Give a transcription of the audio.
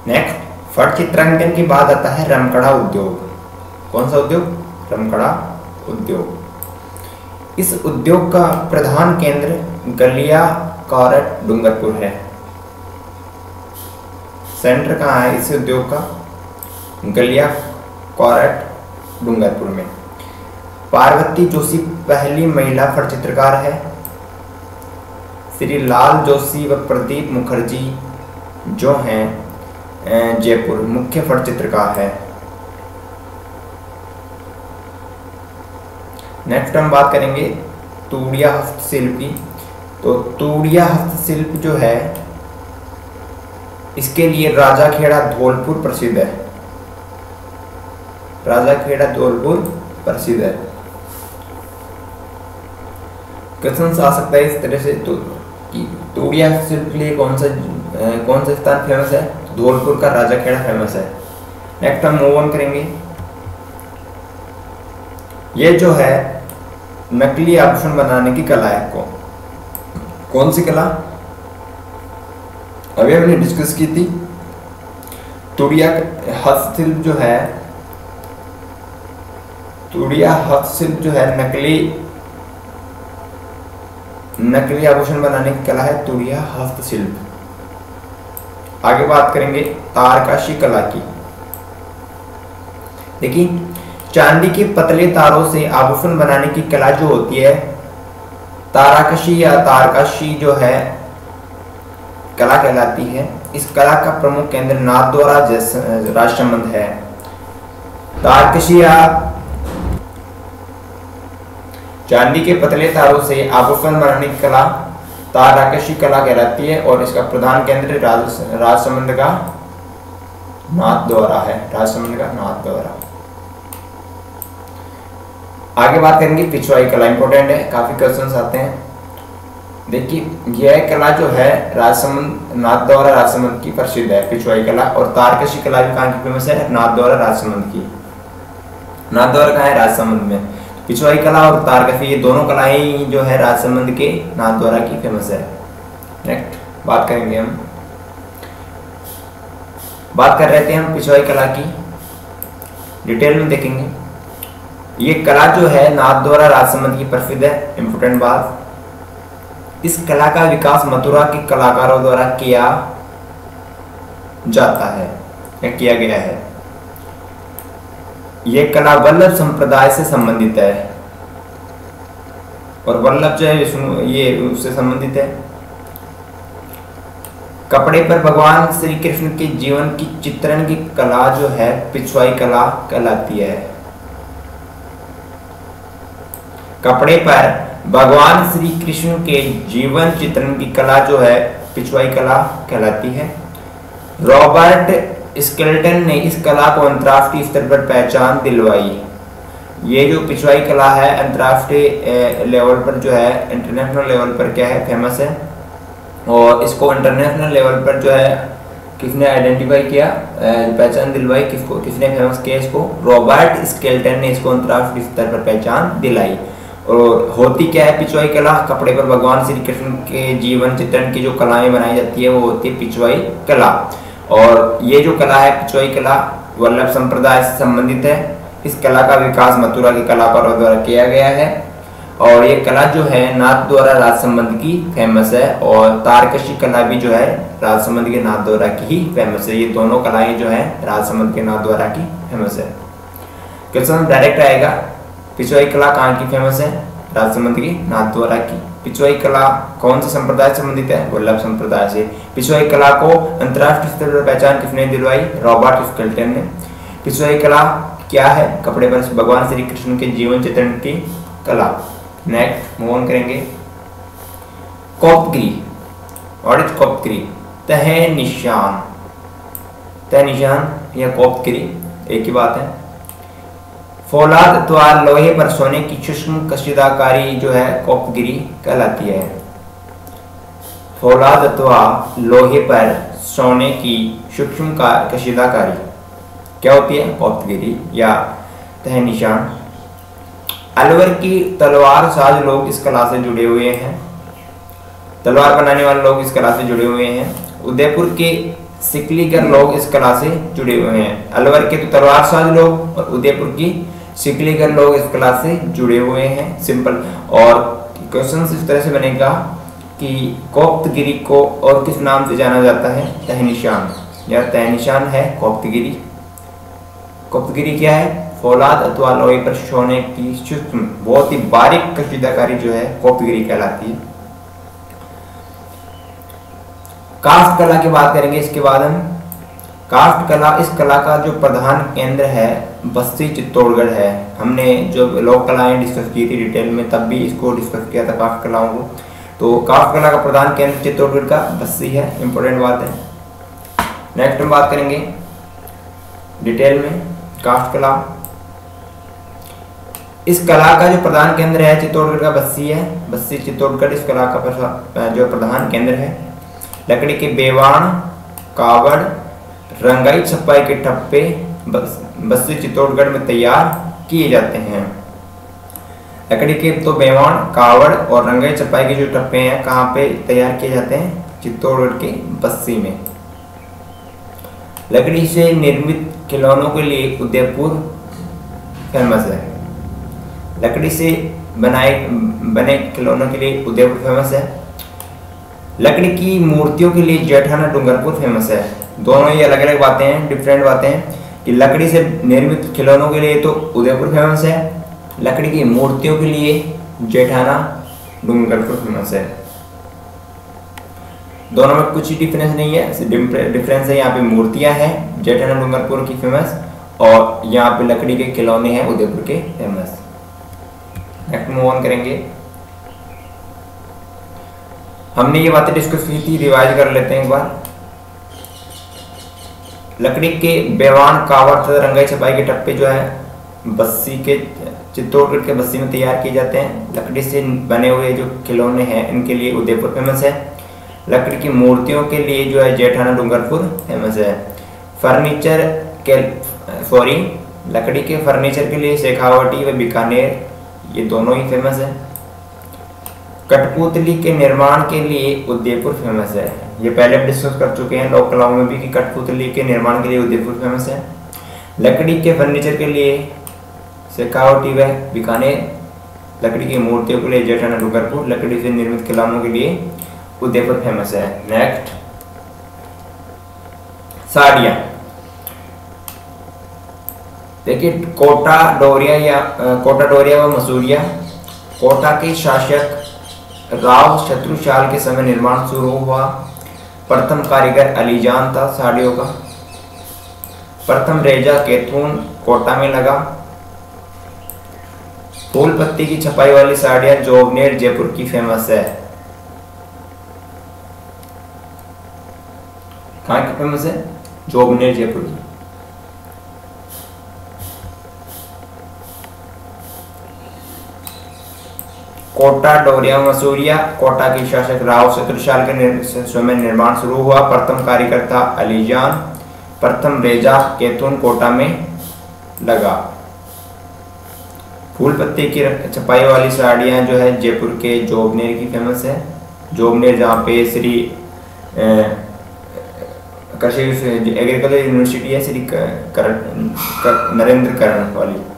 Next, फट चित्रांकन के बाद आता है रमकड़ा उद्योग। कौन सा उद्योग? रमकड़ा उद्योग। इस उद्योग का प्रधान केंद्र गलिया कारट डूंगरपुर है। सेंटर कहाँ है इस उद्योग का? गलिया कारट डूंगरपुर में। पार्वती जोशी पहली महिला फट चित्रकार है। श्री लाल जोशी व प्रदीप मुखर्जी जो हैं जयपुर मुख्य फट चित्रकार है। नेक्स्ट हम बात करेंगे तूड़िया हस्तशिल्प की। तो तूड़िया हस्तशिल्प जो है इसके लिए राजाखेड़ा धौलपुर प्रसिद्ध है। राजाखेड़ा धौलपुर प्रसिद्ध है। क्वेश्चन आ सकता है इस तरह से तो तूड़िया हस्तशिल्प के लिए कौन सा स्थान फेमस है? धौलपुर का राजाखेड़ा फेमस है। नेक्स्ट हम मूव ऑन करेंगे। ये जो है नकली आभूषण बनाने की कला है। कौन सी कला? अभी हमने डिस्कस की थी। तूड़िया हस्तशिल्प जो है, तूड़िया हस्तशिल्प जो है नकली आभूषण बनाने की कला है तूड़िया हस्तशिल्प। आगे बात करेंगे तारकशी कला की। देखिए, चांदी के पतले तारों से आभूषण बनाने की कला जो होती है तारकशी या तारकशी जो है कला कहलाती है। इस कला का प्रमुख केंद्र नाथद्वारा राजसमंद है। तारकशी या चांदी के पतले तारों से आभूषण बनाने की कला तारकशी कला कहलाती है और इसका प्रधान केंद्र राजसमंद का नाथद्वारा है। राजसमंद का नाथद्वारा। आगे बात करेंगे पिछवाई कला। इंपॉर्टेंट है, काफी क्वेश्चंस आते हैं। देखिए, यह कला जो है राजसमंद नाथद्वारा राजसमंद की प्रसिद्ध है, पिछवाई कला। और तारकशी कला भी कहाँ की फेमस है? नाथद्वारा राजसमंद की। नाथद्वारा कहाँ है? राजसमंद में। पिछवाई कला और तारकशी ये दोनों कलाएं जो है राजसमंद के नाथद्वारा की फेमस है। नेक्स्ट बात करेंगे हम, बात कर रहे थे हम पिछवाई कला की, डिटेल में देखेंगे। ये कला जो है नाथद्वारा राजसमंद की प्रसिद्ध है। इंपोर्टेंट बात, इस कला का विकास मथुरा के कलाकारों द्वारा किया जाता है या किया गया है। यह कला वल्लभ संप्रदाय से संबंधित है और वल्लभ जो है ये उससे संबंधित है। कपड़े पर भगवान श्री कृष्ण के जीवन की चित्रण की कला जो है पिछवाई कला कहलाती है। कपड़े पर भगवान श्री कृष्ण के जीवन चित्रण की कला जो है पिछवाई कला कहलाती है। रॉबर्ट स्केल्टन ने इस कला को अंतर्राष्ट्रीय स्तर पर पहचान दिलवाई। ये जो पिछवाई कला है अंतर्राष्ट्रीय लेवल पर जो है, इंटरनेशनल लेवल पर क्या है? फेमस है। और इसको इंटरनेशनल लेवल पर जो है किसने आइडेंटिफाई किया, पहचान दिलवाई? किसने फेमस किया इसको? रॉबर्ट स्केल्टन ने इसको अंतर्राष्ट्रीय स्तर पर पहचान दिलाई। और होती क्या है पिछवाई कला? कपड़े पर भगवान श्री कृष्ण के जीवन चित्रण की जो कलाएं बनाई जाती है वो होती है पिछवाई कला। और ये जो कला है पिछवाई कला वल्लभ संप्रदाय से संबंधित है। इस कला का विकास मथुरा के कलाकारों द्वारा किया गया है और ये कला जो है नाथद्वारा राजसमंद की फेमस है। और तारकशी कला भी जो है राजसमंद के नाथद्वारा की ही फेमस है। ये दोनों कलाएं जो है राजसमंद के नाथद्वारा की फेमस है। क्वेश्चन डायरेक्ट आएगा, पिछवाई कला कहाँ की फेमस है? राजसमंद की नाथद्वारा की। पिछवाई कला कौन से संप्रदाय से संबंधित है? वल्लभ संप्रदाय से। पिछवाई कला को अंतर्राष्ट्रीय स्तर पर पहचान किसने दिलवाई? रॉबर्ट स्केल्टन ने। पिछवाई कला क्या है? कपड़े पर भगवान श्री कृष्ण के जीवन चित्रण की कला। नेक्स्ट मूव ऑन करेंगे। कोप्तगिरी। What is koftgari? तह निशान। तह निशान या कोप्तगिरी एक ही बात है। फौलाद अथवा लोहे पर सोने की सूक्ष्म कशीदाकारी जो है कोप्तगिरी कहलाती है। फौलाद अथवा लोहे पर सोने की सूक्ष्म कशीदाकारी क्या होती है? कोप्तगिरी या तह निशान। अलवर की तलवार साज लोग इस कला से जुड़े हुए हैं। तलवार बनाने वाले लोग इस कला से जुड़े हुए हैं। उदयपुर के सिकलीगर लोग इस कला से जुड़े हुए हैं। अलवर के तो तलवारसाज लोग और उदयपुर की सिकलीगर लोग इस कला से जुड़े हुए हैं। सिंपल। और क्वेश्चन इस तरह से बनेगा कि कोप्तगिरी को और किस नाम से जाना जाता है? तहनिशान, या तहनिशान है कोप्तगिरी। कोप्तगिरी क्या है? फौलाद अथवा लोहे पर सोने की सूक्ष्म बहुत ही बारीक कशीदाकारी जो है कोप्तगिरी कहलाती है। काष्ठ कला की बात करेंगे इसके बाद हम। काष्ठ कला, इस कला का जो प्रधान केंद्र है बस्सी चित्तौड़गढ़ है। हमने जो लोक कलाएं डिस्कस की थी डिटेल में, तब भी इसको डिस्कस किया था काष्ठ कलाओं को। तो काष्ठ कला का प्रधान केंद्र चित्तौड़गढ़ का बस्सी है। इंपॉर्टेंट बात है। नेक्स्ट हम बात करेंगे डिटेल में काष्ठ कला। इस कला का जो प्रधान केंद्र है चित्तौड़गढ़ का बस्सी है। बस्सी चित्तौड़गढ़ इस कला का जो प्रधान केंद्र है। लकड़ी के बेवाण, कावड़, रंगाई छपाई के ठप्पे बस्सी चित्तौड़गढ़ में तैयार किए जाते हैं। लकड़ी के तो बेवाण, कावड़ और रंगाई छपाई के जो ठप्पे हैं कहाँ पे तैयार किए जाते हैं? चित्तौड़गढ़ के बस्सी में। लकड़ी से निर्मित खिलौनों के लिए उदयपुर फेमस है। लकड़ी से बने खिलौनों के लिए उदयपुर फेमस है। लकड़ी की मूर्तियों के लिए जेठाना डूंगरपुर फेमस है। दोनों ही अलग अलग बातें हैं, डिफरेंट बातें हैं कि लकड़ी से निर्मित खिलौनों के लिए तो उदयपुर फेमस है, लकड़ी की मूर्तियों के लिए जेठाना डूंगरपुर फेमस है। दोनों में कुछ ही डिफरेंस नहीं है। डिफरेंस है यहाँ पे मूर्तियां हैं जेठाना डूंगरपुर की फेमस, और यहाँ पे लकड़ी के खिलौने हैं उदयपुर के फेमस। नेक्स्ट मूव ऑन करेंगे। हमने ये बातें डिस्कस की थी, रिवाइज कर लेते हैं एक बार। लकड़ी के बेवान, कावड़ तथा रंगाई छपाई के टप्पे जो है बस्सी के चित्तौड़गढ़ के बस्सी में तैयार किए जाते हैं। लकड़ी से बने हुए जो खिलौने हैं इनके लिए उदयपुर फेमस है। लकड़ी की मूर्तियों के लिए जो है जेठाना डूंगरपुर फेमस है। फर्नीचर के लकड़ी के फर्नीचर के लिए शेखावटी व बीकानेर, ये दोनों ही फेमस है। कठपुतली के निर्माण के लिए उदयपुर फेमस है। ये पहले हम डिस्कस कर चुके हैं लोक कलाओं में भी कि कठपुतली के निर्माण के लिए उदयपुर फेमस है। लकड़ी के फर्नीचर के लिए शेखावटी व बीकानेर, लकड़ी की मूर्तियों के लिए जेठाना डूंगरपुर, लकड़ी से निर्मित खिलौनों के लिए उदयपुर फेमस है। नेक्स्ट, साड़ियाँ। देखिए कोटा डोरिया व मसूरिया। कोटा के शासक राव शत्रुशाल के समय निर्माण शुरू हुआ। प्रथम कारीगर अलीजान था साड़ियों का। प्रथम रेजा कैथून कोटा में लगा। फूल पत्ती की छपाई वाली साड़ियां जोबनेर जयपुर की फेमस है। कहाँ की फेमस है? जोबनेर जयपुर की। कोटा डोरिया मसूरिया। कोटा के शासक राव शत्रुशाल के समय निर्माण शुरू हुआ। प्रथम कारीगर था अलीजान। प्रथम रेजा कैथून कोटा में लगा। फूल पत्ती की छपाई वाली साड़ियाँ जो है जयपुर के जोबनेर की फेमस है। जोबनेर जहाँ पे श्री कृषि एग्रीकल्चर यूनिवर्सिटी है, श्री नरेंद्र करण वाली।